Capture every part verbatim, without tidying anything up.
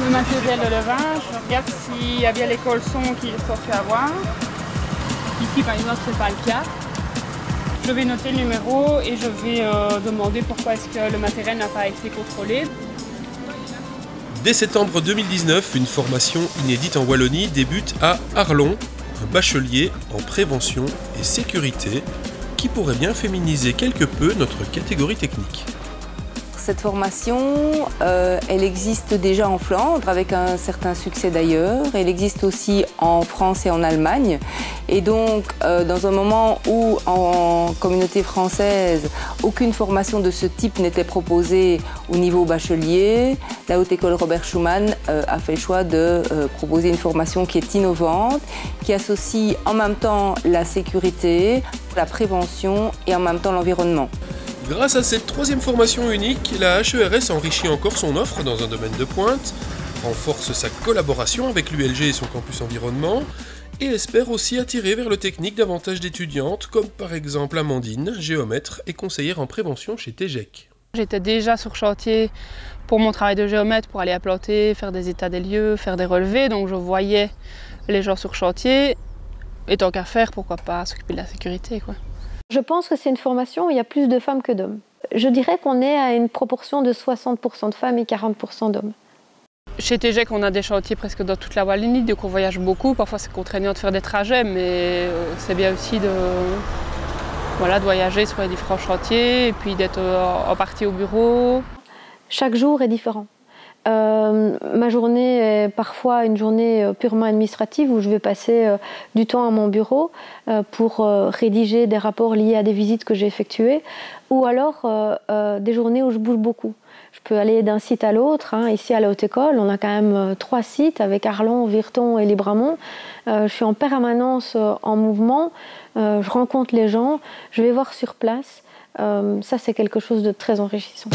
le matériel de levage, je regarde s'il y a bien les colsons qu'il est censé avoir. Ici par exemple c'est pas le cas. Je vais noter le numéro et je vais euh, demander pourquoi est-ce que le matériel n'a pas été contrôlé. Dès septembre deux mille dix-neuf, une formation inédite en Wallonie débute à Arlon, un bachelier en prévention et sécurité qui pourrait bien féminiser quelque peu notre catégorie technique. Cette formation, euh, elle existe déjà en Flandre avec un certain succès d'ailleurs. Elle existe aussi en France et en Allemagne. Et donc, euh, dans un moment où en communauté française, aucune formation de ce type n'était proposée au niveau bachelier, la Haute École Robert Schuman euh, a fait le choix de euh, proposer une formation qui est innovante, qui associe en même temps la sécurité, la prévention et en même temps l'environnement. Grâce à cette troisième formation unique, la H E R S enrichit encore son offre dans un domaine de pointe, renforce sa collaboration avec l'U L G et son campus environnement, et espère aussi attirer vers le technique davantage d'étudiantes, comme par exemple Amandine, géomètre et conseillère en prévention chez T G E C. J'étais déjà sur chantier pour mon travail de géomètre, pour aller applanter, faire des états des lieux, faire des relevés, donc je voyais les gens sur chantier, et tant qu'à faire, pourquoi pas s'occuper de la sécurité, quoi. Je pense que c'est une formation où il y a plus de femmes que d'hommes. Je dirais qu'on est à une proportion de soixante pour cent de femmes et quarante pour cent d'hommes. Chez T G E C, on a des chantiers presque dans toute la Wallonie, donc on voyage beaucoup. Parfois c'est contraignant de faire des trajets, mais c'est bien aussi de, voilà, de voyager sur les différents chantiers et puis d'être en partie au bureau. Chaque jour est différent. Euh, ma journée est parfois une journée purement administrative où je vais passer euh, du temps à mon bureau euh, pour euh, rédiger des rapports liés à des visites que j'ai effectuées, ou alors euh, euh, des journées où je bouge beaucoup. Je peux aller d'un site à l'autre. Hein. Ici à la Haute École, on a quand même euh, trois sites avec Arlon, Virton et Libramont. Euh, je suis en permanence euh, en mouvement, euh, je rencontre les gens, je vais voir sur place. Euh, ça, c'est quelque chose de très enrichissant.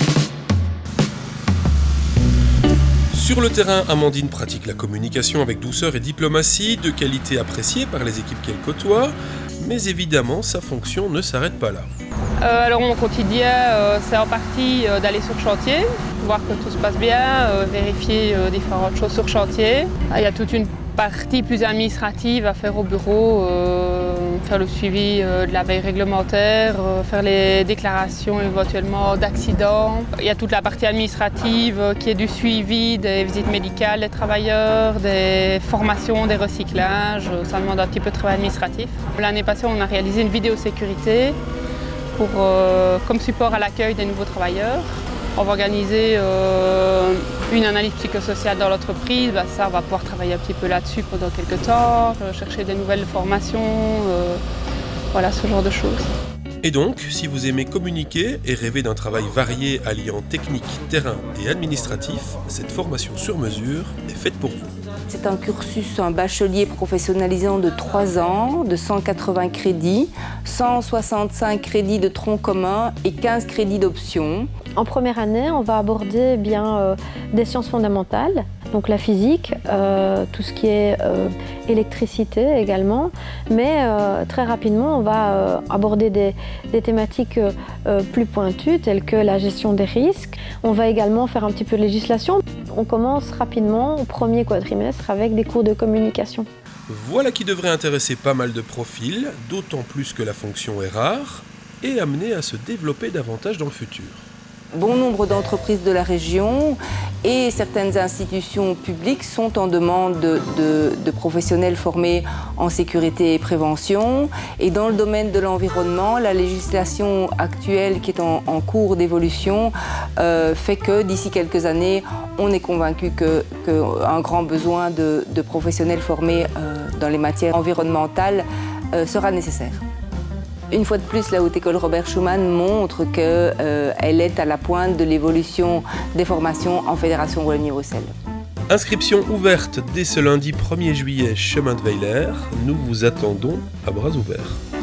Sur le terrain, Amandine pratique la communication avec douceur et diplomatie, de qualité appréciée par les équipes qu'elle côtoie, mais évidemment, sa fonction ne s'arrête pas là. Euh, alors mon quotidien, euh, c'est en partie euh, d'aller sur chantier, voir que tout se passe bien, euh, vérifier euh, différentes choses sur chantier. Il y a toute une partie plus administrative à faire au bureau, euh, faire le suivi euh, de la veille réglementaire, euh, faire les déclarations éventuellement d'accidents. Il y a toute la partie administrative euh, qui est du suivi des visites médicales des travailleurs, des formations, des recyclages. Ça demande un petit peu de travail administratif. L'année passée, on a réalisé une vidéosécurité pour, euh, comme support à l'accueil des nouveaux travailleurs. On va organiser euh, une analyse psychosociale dans l'entreprise. Bah, ça, on va pouvoir travailler un petit peu là-dessus pendant quelques temps, euh, chercher des nouvelles formations, euh, voilà, ce genre de choses. Et donc, si vous aimez communiquer et rêvez d'un travail varié alliant technique, terrain et administratif, cette formation sur mesure est faite pour vous. C'est un cursus, un bachelier professionnalisant de trois ans, de cent quatre-vingts crédits, cent soixante-cinq crédits de tronc commun et quinze crédits d'option. En première année, on va aborder bien euh, des sciences fondamentales, donc la physique, euh, tout ce qui est euh, électricité également, mais euh, très rapidement, on va euh, aborder des, des thématiques euh, plus pointues, telles que la gestion des risques. On va également faire un petit peu de législation. On commence rapidement au premier quadrimestre avec des cours de communication. Voilà qui devrait intéresser pas mal de profils, d'autant plus que la fonction est rare et amenée à se développer davantage dans le futur. Bon nombre d'entreprises de la région et certaines institutions publiques sont en demande de, de, de professionnels formés en sécurité et prévention. Et dans le domaine de l'environnement, la législation actuelle qui est en, en cours d'évolution euh, fait que d'ici quelques années, on est convaincu que, que un grand besoin de, de professionnels formés euh, dans les matières environnementales euh, sera nécessaire. Une fois de plus, la Haute École Robert Schuman montre qu'elle euh, est à la pointe de l'évolution des formations en Fédération Wallonie-Bruxelles. Inscription ouverte dès ce lundi premier juillet, chemin de Weiler. Nous vous attendons à bras ouverts.